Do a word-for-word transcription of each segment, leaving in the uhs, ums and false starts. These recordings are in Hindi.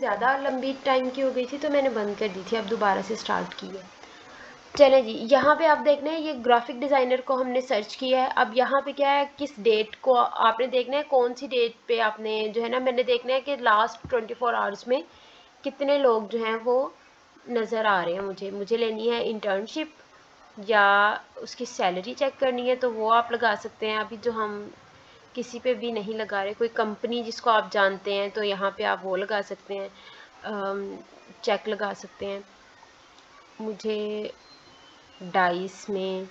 ज़्यादा लंबी टाइम की हो गई थी तो मैंने बंद कर दी थी, अब दोबारा से स्टार्ट की है। चलें जी, यहाँ पे आप देखना है ये ग्राफिक डिज़ाइनर को हमने सर्च किया है। अब यहाँ पे क्या है, किस डेट को आपने देखना है, कौन सी डेट पे आपने जो है ना, मैंने देखना है कि लास्ट ट्वेंटी फोर आवर्स में कितने लोग जो हैं वो नज़र आ रहे हैं। मुझे मुझे लेनी है इंटर्नशिप या उसकी सैलरी चेक करनी है, तो वो आप लगा सकते हैं। अभी जो हम किसी पे भी नहीं लगा रहे, कोई कंपनी जिसको आप जानते हैं तो यहाँ पे आप वो लगा सकते हैं, चेक लगा सकते हैं। मुझे डाइस में,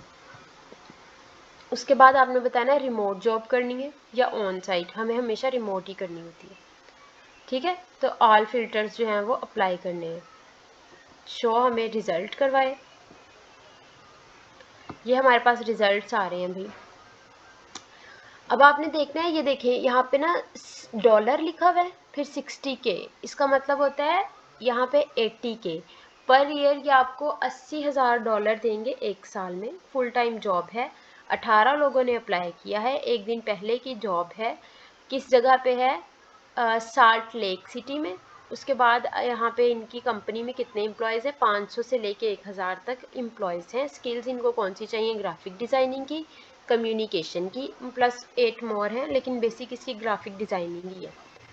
उसके बाद आपने बताना है रिमोट जॉब करनी है या ऑन साइट। हमें हमेशा रिमोट ही करनी होती है, ठीक है। तो ऑल फिल्टर्स जो हैं वो अप्लाई करने हैं। शो हमें रिज़ल्ट करवाए, ये हमारे पास रिज़ल्ट्स आ रहे हैं भाई। अब आपने देखना है, ये देखें यहाँ पे ना डॉलर लिखा हुआ है, फिर सिक्सटी के, इसका मतलब होता है यहाँ पे एट्टी के पर ईयर। ये आपको अस्सी हज़ार डॉलर देंगे एक साल में। फुल टाइम जॉब है, अठारह लोगों ने अप्लाई किया है, एक दिन पहले की जॉब है। किस जगह पे है, साल्ट लेक सिटी में। उसके बाद यहाँ पे इनकी कंपनी में कितने एम्प्लॉयज़ हैं, पाँच सौ से लेके एक हज़ार तक एम्प्लॉयज़ हैं। स्किल्स इनको कौन सी चाहिए, ग्राफिक डिज़ाइनिंग की, कम्युनिकेशन की, प्लस एट मोर हैं, लेकिन बेसिक इसकी ग्राफिक डिज़ाइनिंग ही है।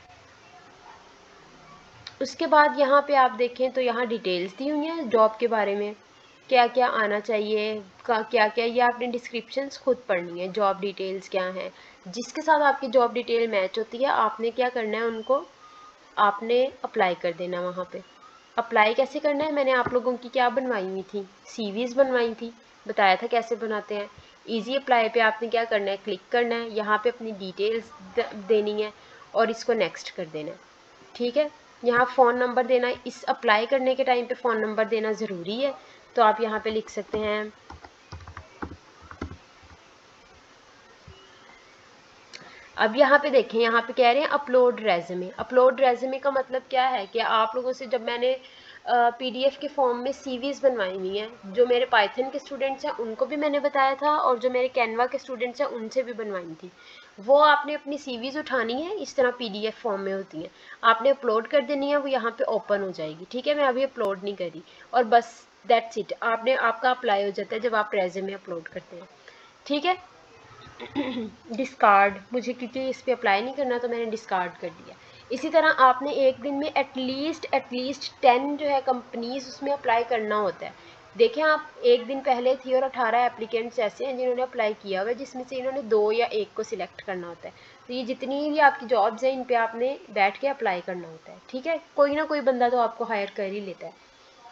उसके बाद यहाँ पे आप देखें तो यहाँ डिटेल्स दी हुई हैं जॉब के बारे में, क्या क्या आना चाहिए, का क्या क्या, ये आपने डिस्क्रिप्शंस खुद पढ़नी है। जॉब डिटेल्स क्या हैं, जिसके साथ आपकी जॉब डिटेल मैच होती है आपने क्या करना है, उनको आपने अप्लाई कर देना वहाँ पे। अप्लाई कैसे करना है, मैंने आप लोगों की क्या बनवाई हुई थी, सीवीज़ बनवाई थी, बताया था कैसे बनाते हैं। इजी अप्लाई पे आपने क्या करना है, क्लिक करना है, यहाँ पे अपनी डिटेल्स देनी है और इसको नेक्स्ट कर देना है, ठीक है। यहाँ फ़ोन नंबर देना, इस अप्लाई करने के टाइम पे फ़ोन नंबर देना ज़रूरी है, तो आप यहाँ पे लिख सकते हैं। अब यहाँ पे देखें, यहाँ पे कह रहे हैं अपलोड रेज़्यूमे। अपलोड रेज़्यूमे का मतलब क्या है कि आप लोगों से जब मैंने पीडीएफ के फॉर्म में सीवीज़ बनवाई हुई हैं, जो मेरे पाइथन के स्टूडेंट्स हैं उनको भी मैंने बताया था और जो मेरे कैनवा के स्टूडेंट्स हैं उनसे भी बनवाई थी। वो आपने अपनी सीवीज़ उठानी है, इस तरह पीडीएफ फॉर्म में होती हैं, आपने अपलोड कर देनी है, वो यहाँ पे ओपन हो जाएगी, ठीक है। मैं अभी अपलोड नहीं करी और बस दैट्स इट, आपने आपका अप्लाई हो जाता है जब आप रेज़्यूमे अपलोड करते हैं, ठीक है। डिस्कार्ड, मुझे क्योंकि इस पर अप्लाई नहीं करना तो मैंने डिस्कार्ड कर दिया। इसी तरह आपने एक दिन में एटलीस्ट एटलीस्ट टेन जो है कंपनीज उसमें अप्लाई करना होता है। देखें आप, एक दिन पहले थी और अठारह एप्लीकेंट्स ऐसे हैं जिन्होंने अप्लाई किया हुआ है, जिसमें से इन्होंने दो या एक को सिलेक्ट करना होता है। तो ये जितनी भी आपकी जॉब्स हैं इन पे आपने बैठ के अप्लाई करना होता है, ठीक है। कोई ना कोई बंदा तो आपको हायर कर ही लेता है।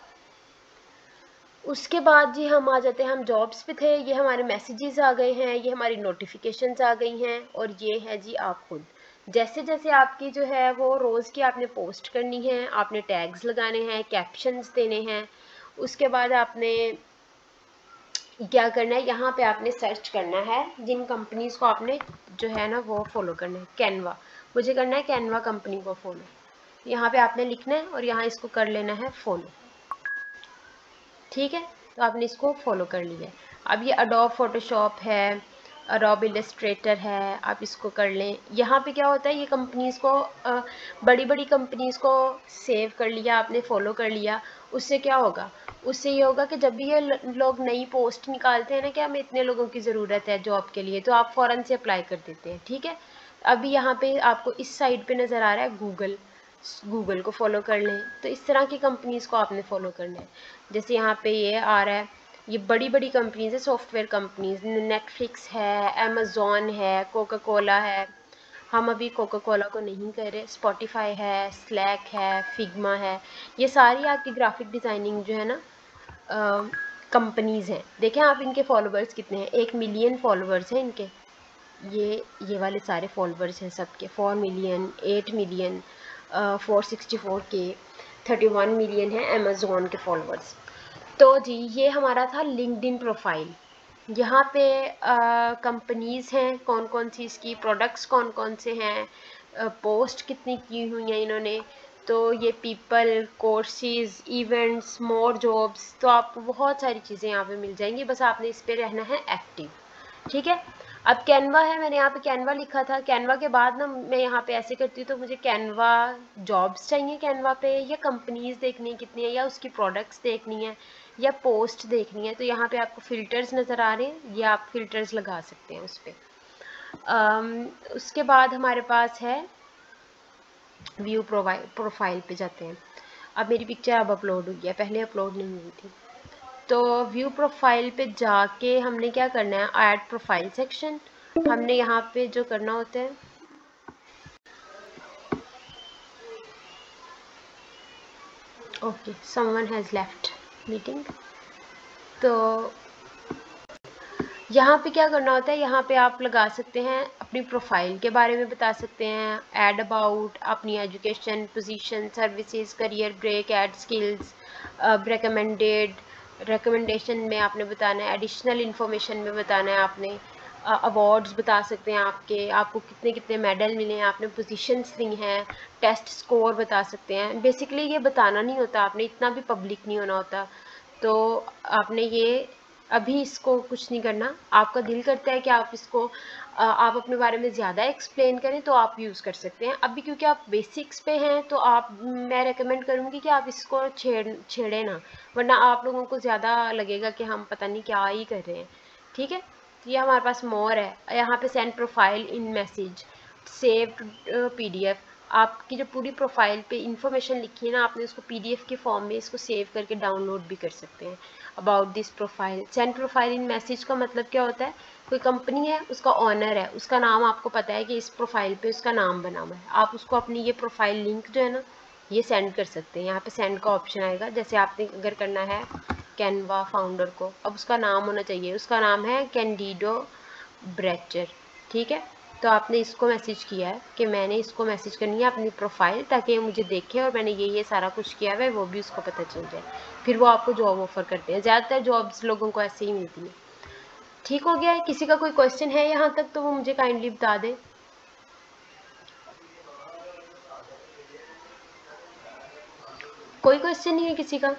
उसके बाद जी हम आ जाते हैं, हम जॉब्स पे थे, ये हमारे मैसेजेस आ गए हैं, ये हमारी नोटिफिकेशंस आ गई हैं और ये है जी आप खुद। जैसे जैसे आपकी जो है वो रोज़ की आपने पोस्ट करनी है, आपने टैग्स लगाने हैं, कैप्शंस देने हैं। उसके बाद आपने क्या करना है, यहाँ पे आपने सर्च करना है जिन कंपनीज़ को आपने जो है ना वो फॉलो करना है। कैनवा, मुझे करना है कैनवा कंपनी को फॉलो, यहाँ पे आपने लिखना है और यहाँ इसको कर लेना है फॉलो, ठीक है। तो आपने इसको फॉलो कर लिया। अब ये अडोब फोटोशॉप है, अडोब इलस्ट्रेटर है, आप इसको कर लें। यहाँ पे क्या होता है, ये कंपनीज़ को बड़ी बड़ी कंपनीज़ को सेव कर लिया आपने, फॉलो कर लिया। उससे क्या होगा, उससे ये होगा कि जब भी ये लोग नई पोस्ट निकालते हैं ना कि हमें इतने लोगों की ज़रूरत है जॉब के लिए, तो आप फ़ौरन से अप्लाई कर देते हैं, ठीक है। अभी यहाँ पे आपको इस साइड पे नज़र आ रहा है गूगल, गूगल को फॉलो कर लें। तो इस तरह की कंपनीज़ को आपने फॉलो करना है। जैसे यहाँ पे ये आ रहा है, ये बड़ी बड़ी कंपनीज़ है, सॉफ्टवेयर कंपनीज़, नेटफ्लिक्स है, अमेज़ॉन है, कोका कोला है। हम अभी कोका कोला को नहीं कर रहे। स्पॉटिफाई है, स्लैक है, फिग्मा है, ये सारी आपकी ग्राफिक डिज़ाइनिंग जो है ना कंपनीज़ हैं। देखें आप इनके फॉलोवर्स कितने हैं, एक मिलियन फॉलोवर्स हैं इनके। ये ये वाले सारे फॉलोवर्स हैं सबके, four million, eight million, four sixty four के, थर्टी वन मिलियन है अमेज़ॉन के फॉलोवर्स। तो जी ये हमारा था लिंक्डइन प्रोफाइल। यहाँ पे कंपनीज़ हैं कौन कौन सी, इसकी प्रोडक्ट्स कौन कौन से हैं, पोस्ट कितनी की हुई हैं इन्होंने। तो ये people, courses, events, more jobs, तो आपको बहुत सारी चीज़ें यहाँ पे मिल जाएंगी, बस आपने इस पर रहना है एक्टिव, ठीक है। अब कैनवा है, मैंने यहाँ पे कैनवा लिखा था, कैनवा के बाद ना मैं यहाँ पे ऐसे करती हूँ तो मुझे कैनवा जॉब्स चाहिए कैनवा पे, या कंपनीज देखनी है कितनी है, या उसकी प्रोडक्ट्स देखनी है, या पोस्ट देखनी है। तो यहाँ पे आपको फ़िल्टर्स नज़र आ रहे हैं, ये आप फ़िल्टर्स लगा सकते हैं उस पर। उसके बाद हमारे पास है व्यू प्रोफाइल, प्रोफाइल पे जाते हैं। अब मेरी पिक्चर अब अपलोड हुई है, पहले अपलोड नहीं हुई थी। तो व्यू प्रोफाइल पे जाके हमने क्या करना है, ऐड प्रोफाइल सेक्शन, हमने यहाँ पे जो करना होता है, okay someone has left meeting. तो यहाँ पे क्या करना होता है, यहाँ पे आप लगा सकते हैं अपनी प्रोफाइल के बारे में बता सकते हैं, ऐड अबाउट, अपनी education, position, services, career break, add skills, recommended, recommendation में आपने बताना है, एडिशनल इन्फॉर्मेशन में बताना है आपने, अवार्ड्स uh, बता सकते हैं आपके, आपको कितने कितने मेडल मिले हैं, आपने पोजीशंस ली हैं, टेस्ट स्कोर बता सकते हैं। बेसिकली ये बताना नहीं होता आपने, इतना भी पब्लिक नहीं होना होता। तो आपने ये अभी इसको कुछ नहीं करना, आपका दिल करता है कि आप इसको आप अपने बारे में ज़्यादा एक्सप्लेन करें तो आप यूज़ कर सकते हैं। अभी क्योंकि आप बेसिक्स पे हैं तो आप, मैं रेकमेंड करूँगी कि आप इसको छेड़ छेड़े ना, वरना आप लोगों को ज़्यादा लगेगा कि हम पता नहीं क्या ही कर रहे हैं। ठीक है, ये हमारे पास मोर है, यहाँ पे send profile in message, save PDF, आपकी जो पूरी प्रोफाइल पे इंफॉर्मेशन लिखी है ना आपने उसको पीडीएफ के फॉर्म में इसको सेव करके डाउनलोड भी कर सकते हैं। About this profile, send profile in message का मतलब क्या होता है, कोई कंपनी है, उसका ऑनर है, उसका नाम आपको पता है कि इस प्रोफाइल पे उसका नाम बना हुआ है, आप उसको अपनी ये प्रोफाइल लिंक जो है ना ये सेंड कर सकते हैं। यहाँ पे सेंड का ऑप्शन आएगा, जैसे आपने अगर करना है कैनवा फाउंडर को, अब उसका नाम होना चाहिए, उसका नाम है कैंडिडो ब्रेचर। ठीक है, तो आपने इसको मैसेज किया है कि मैंने इसको मैसेज करनी है अपनी प्रोफाइल, ताकि मुझे देखे और मैंने ये ये सारा कुछ किया है वो भी उसको पता चल जाए, फिर वो आपको जॉब ऑफर करते हैं। ज़्यादातर जॉब्स लोगों को ऐसे ही मिलती है। ठीक हो गया है, किसी का कोई क्वेश्चन है यहाँ तक तो वो मुझे काइंडली बता दे। कोई क्वेश्चन नहीं है किसी का?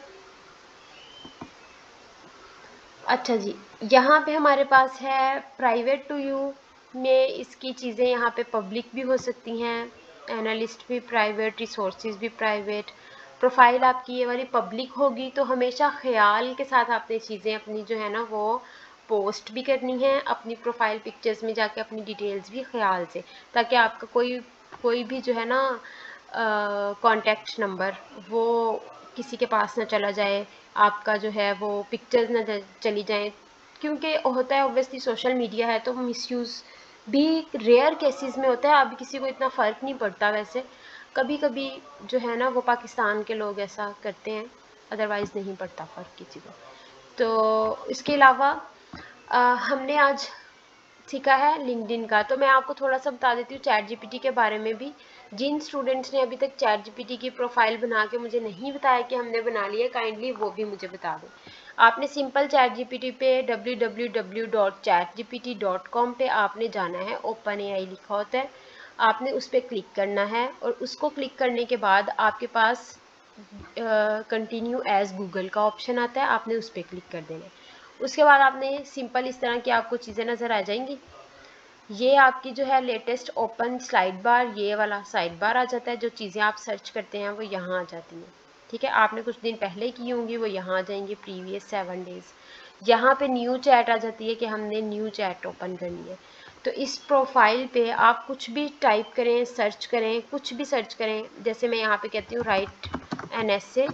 अच्छा जी, यहाँ पे हमारे पास है प्राइवेट टू यू में, इसकी चीज़ें यहाँ पे पब्लिक भी हो सकती हैं, एनालिस्ट भी प्राइवेट, रिसोर्सेज भी प्राइवेट, प्रोफाइल आपकी ये वाली पब्लिक होगी। तो हमेशा ख्याल के साथ आपने चीज़ें अपनी जो है ना वो पोस्ट भी करनी है, अपनी प्रोफाइल पिक्चर्स में जाके अपनी डिटेल्स भी ख्याल से, ताकि आपका कोई कोई भी जो है ना कॉन्टैक्ट नंबर वो किसी के पास ना चला जाए, आपका जो है वो पिक्चर्स ना चली जाएं, क्योंकि होता है ऑब्वियसली सोशल मीडिया है तो मिसयूज़ भी रेयर केसेस में होता है। अभी किसी को इतना फ़र्क नहीं पड़ता, वैसे कभी कभी जो है ना वो पाकिस्तान के लोग ऐसा करते हैं, अदरवाइज़ नहीं पड़ता फ़र्क किसी को। तो इसके अलावा हमने आज सीखा है लिंक्डइन का, तो मैं आपको थोड़ा सा बता देती हूँ चैट जीपीटी के बारे में भी। जिन स्टूडेंट्स ने अभी तक चैट जीपीटी की प्रोफाइल बना के मुझे नहीं बताया कि हमने बना लिया, काइंडली वो भी मुझे बता दें। आपने सिंपल चैट जीपीटी पे W W W dot chat G P T dot com पे आपने जाना है, ओपन ए आई लिखा होता है, आपने उस पर क्लिक करना है, और उसको क्लिक करने के बाद आपके पास कंटिन्यू एज गूगल का ऑप्शन आता है, आपने उस पर क्लिक कर देना है। उसके बाद आपने सिंपल इस तरह की आपको चीज़ें नज़र आ जाएंगी। ये आपकी जो है लेटेस्ट ओपन स्लाइड बार, ये वाला साइड बार आ जाता है, जो चीज़ें आप सर्च करते हैं वो यहाँ आ जाती हैं। ठीक है, आपने कुछ दिन पहले की होंगी वो यहाँ आ जाएंगी, प्रीवियस सेवन डेज। यहाँ पे न्यू चैट आ जाती है कि हमने न्यू चैट ओपन करनी है। तो इस प्रोफाइल पे आप कुछ भी टाइप करें, सर्च करें, कुछ भी सर्च करें, जैसे मैं यहाँ पे कहती हूँ write an essay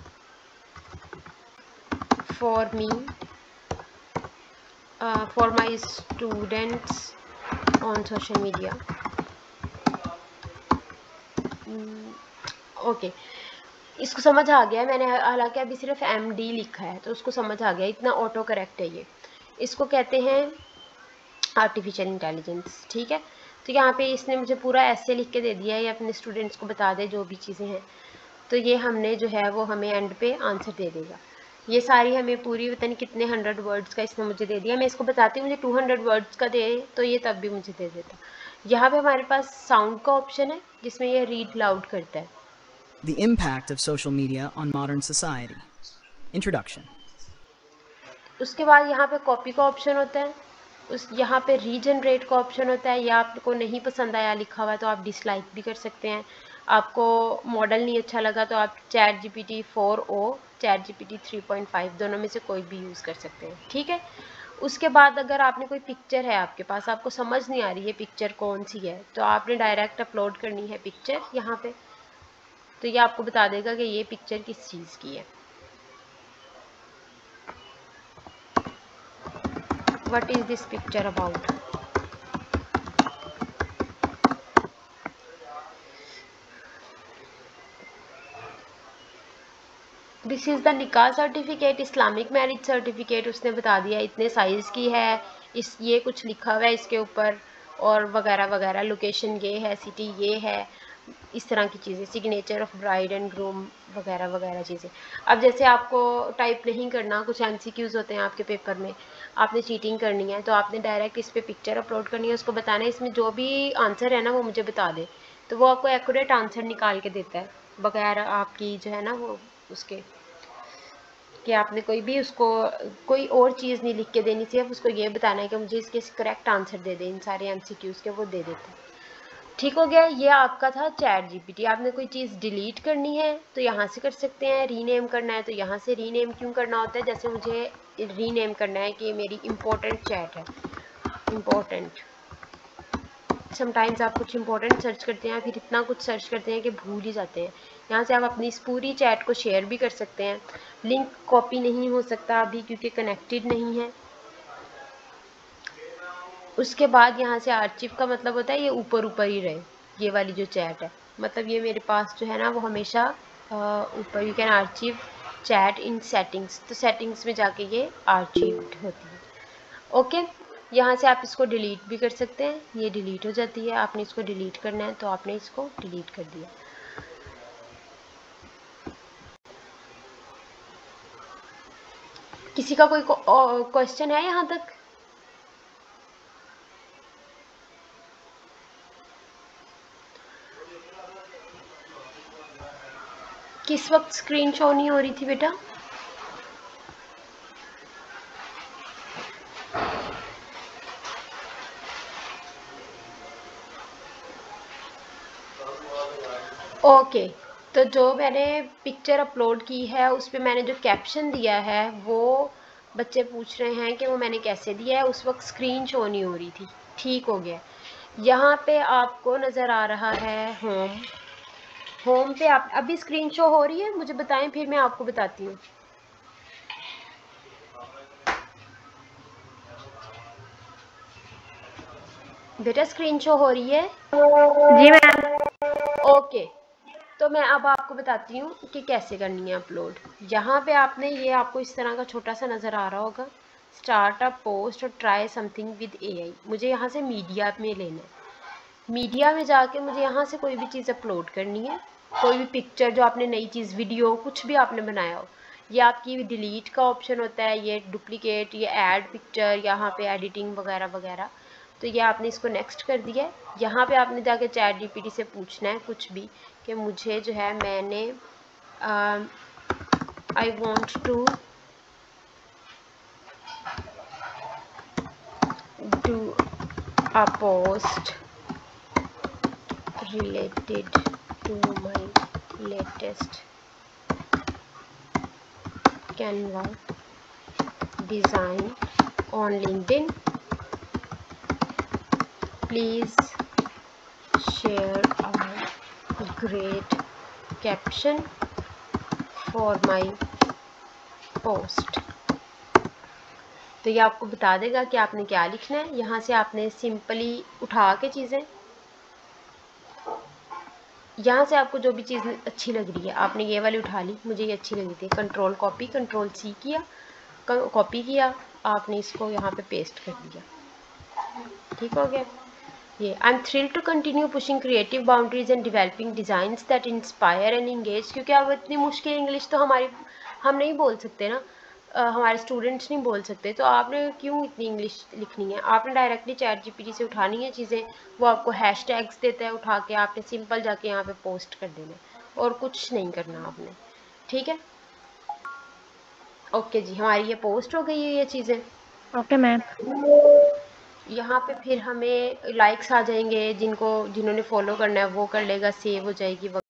for me for my students on social media. Okay, इसको समझ आ गया, मैंने हालांकि अभी सिर्फ एम डी लिखा है तो उसको समझ आ गया, इतना ऑटो करेक्ट है ये। इसको कहते हैं आर्टिफिशियल इंटेलिजेंस। ठीक है, तो यहाँ पे इसने मुझे पूरा ऐसे लिख के दे दिया है, ये अपने स्टूडेंट्स को बता दे जो भी चीज़ें हैं, तो ये हमने जो है वो हमें एंड पे आंसर दे देगा। ये सारी हमें पूरी पता नहीं कितने हंड्रेड वर्ड्स का इसने मुझे दे दिया, मैं इसको बताती हूँ मुझे टू हंड्रेड वर्ड्स का दे तो ये तब भी मुझे दे देता। यहाँ पे हमारे पास साउंड का ऑप्शन है जिसमें ये रीड लाउड करता है। The impact of social media on modern society. Introduction. उसके बाद यहाँ पे कॉपी का ऑप्शन होता है, उस यहाँ पे रीजनरेट का ऑप्शन होता है, या आपको नहीं पसंद आया लिखा हुआ तो आप डिसलाइक भी कर सकते हैं। आपको मॉडल नहीं अच्छा लगा तो आप chat G P T four o chat G P T three point five दोनों में से कोई भी यूज़ कर सकते हैं, ठीक है। उसके बाद अगर आपने कोई पिक्चर है आपके पास, आपको समझ नहीं आ रही है पिक्चर कौन सी है, तो आपने डायरेक्ट अपलोड करनी है पिक्चर यहाँ पे, तो ये आपको बता देगा कि ये पिक्चर किस चीज़ की है। What is this picture about. This is the nikah certificate, Islamic marriage certificate, उसने बता दिया इतने साइज़ की है, इस ये कुछ लिखा हुआ है इसके ऊपर, और वगैरह वगैरह, लोकेशन ये है, सिटी ये है, इस तरह की चीज़ें, signature of bride and groom वगैरह वगैरह चीज़ें। अब जैसे आपको टाइप नहीं करना, कुछ एम सी क्यूज़ होते हैं आपके पेपर में, आपने चीटिंग करनी है तो आपने डायरेक्ट इस पर पिक्चर अपलोड करनी है, उसको बताना है इसमें जो भी आंसर है ना वो मुझे बता दे, तो वो आपको एक्यूरेट आंसर निकाल के देता है, बगैर आपकी जो है ना वो उसके कि आपने कोई भी उसको कोई और चीज़ नहीं लिख के देनी, सिर्फ उसको ये बताना है कि मुझे इसके करेक्ट आंसर दे दे, इन सारे एमसीक्यूज़ के वो दे देते हैं। ठीक हो गया, ये आपका था चैट जीपीटी। आपने कोई चीज़ डिलीट करनी है तो यहाँ से कर सकते हैं, रीनेम करना है तो यहाँ से रीनेम क्यों करना होता है, जैसे मुझे रीनेम करना है कि मेरी इम्पोर्टेंट चैट है, इम्पोर्टेंट। समटाइम्स आप कुछ इंपॉर्टेंट सर्च करते हैं, फिर इतना कुछ सर्च करते हैं कि भूल ही जाते हैं। यहाँ से आप अपनी इस पूरी चैट को शेयर भी कर सकते हैं। लिंक कॉपी नहीं हो सकता अभी क्योंकि कनेक्टेड नहीं है। उसके बाद यहाँ से आर्चिव का मतलब होता है ये ऊपर ऊपर ही रहे, ये वाली जो चैट है, मतलब ये मेरे पास जो है ना वो हमेशा ऊपर। You can archive chat in settings, तो सेटिंग्स में जाके ये आर्चिव्ड होती है। ओके, यहाँ से आप इसको डिलीट भी कर सकते हैं, ये डिलीट हो जाती है। आपने इसको डिलीट करना है तो आपने इसको डिलीट कर दिया। किसी का कोई क्वेश्चन है यहाँ तक? किस वक्त स्क्रीन शो नहीं हो रही थी बेटा? ओके okay, तो जो मैंने पिक्चर अपलोड की है उस पर मैंने जो कैप्शन दिया है वो बच्चे पूछ रहे हैं कि वो मैंने कैसे दिया है, उस वक्त स्क्रीन शो नहीं हो रही थी। ठीक हो गया। यहाँ पे आपको नज़र आ रहा है होम, होम पे आप अभी स्क्रीन शो हो रही है, मुझे बताएं फिर मैं आपको बताती हूँ। बेटा स्क्रीन शो हो रही है? जी मैम। ओके, तो मैं अब आपको बताती हूँ कि कैसे करनी है अपलोड। यहाँ पे आपने ये आपको इस तरह का छोटा सा नज़र आ रहा होगा, स्टार्ट अ पोस्ट और ट्राई समथिंग विद एआई। मुझे यहाँ से मीडिया में लेना है। मीडिया में जाके मुझे यहाँ से कोई भी चीज़ अपलोड करनी है, कोई भी पिक्चर जो आपने नई चीज़, वीडियो, कुछ भी आपने बनाया हो। ये आपकी डिलीट का ऑप्शन होता है, ये डुप्लीकेट, ये ऐड पिक्चर, यहाँ पे एडिटिंग वगैरह वगैरह। तो ये आपने इसको नेक्स्ट कर दिया है। यहाँ पे आपने जाके चैट जीपीटी से पूछना है कुछ भी कि मुझे जो है मैंने I want to do a post related to my latest Canva design on LinkedIn. Please share a great caption for my post. तो ये आपको बता देगा कि आपने क्या लिखना है। यहाँ से आपने सिंपली उठा के चीज़ें, यहाँ से आपको जो भी चीज़ अच्छी लग रही है, आपने ये वाली उठा ली, मुझे ये अच्छी लगी थी, कंट्रोल कॉपी, कंट्रोल सी किया, कॉपी किया, आपने इसको यहाँ पे पेस्ट कर दिया। ठीक हो गया। ये I am thrilled to continue pushing creative boundaries and developing designs that inspire and engage. क्योंकि अब इतनी मुश्किल इंग्लिश तो हमारी हम नहीं बोल सकते ना, Uh, हमारे स्टूडेंट्स नहीं बोल सकते, तो आपने क्यों इतनी इंग्लिश लिखनी है? आपने डायरेक्टली चैट जीपीटी से उठानी है चीज़ें, वो आपको हैशटैग्स देता है, उठा के आपने सिंपल जाके यहाँ पे पोस्ट कर देना है और कुछ नहीं करना आपने। ठीक है, ओके जी, हमारी ये पोस्ट हो गई है ये चीज़ें। Okay ma'am. यहाँ पे फिर हमें लाइक्स आ जाएंगे, जिनको जिन्होंने फॉलो करना है वो कर लेगा, सेव हो जाएगी।